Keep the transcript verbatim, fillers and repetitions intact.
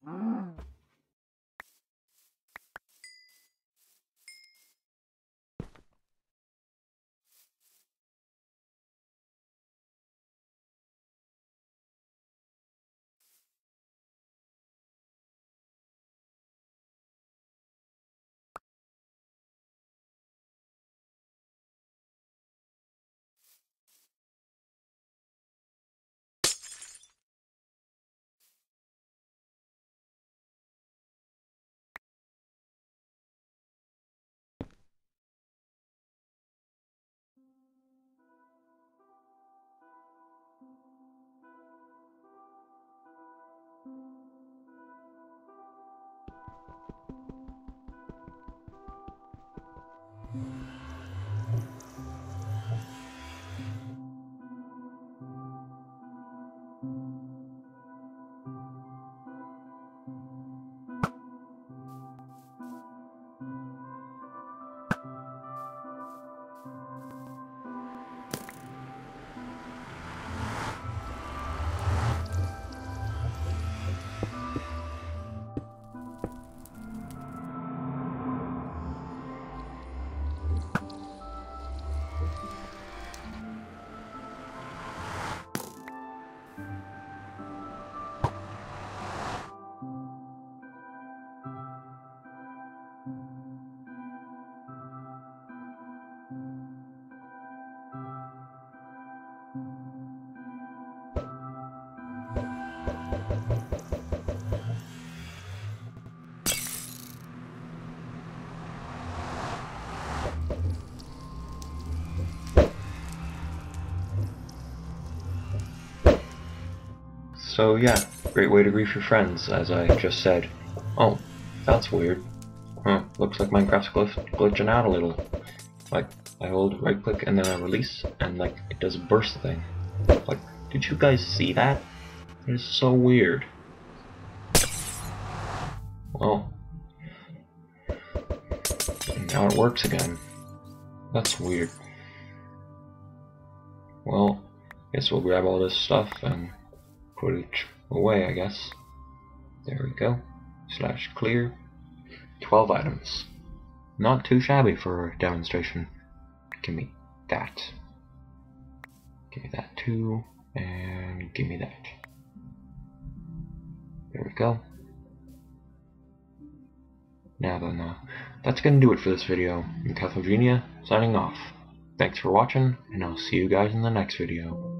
So yeah, great way to grief your friends, as I just said. Oh, that's weird. Huh, looks like Minecraft's gl glitching out a little. Like, I hold right click and then I release, and like, it does a burst thing. Like, did you guys see that? It is so weird. Well, and now it works again. That's weird. Well, guess we'll grab all this stuff and put it away, I guess. There we go. Slash clear. twelve items. Not too shabby for a demonstration. Give me that. Give me that too. And give me that. There we go. Now then, uh, that's gonna do it for this video. I'm Cathogenia, signing off. Thanks for watching, and I'll see you guys in the next video.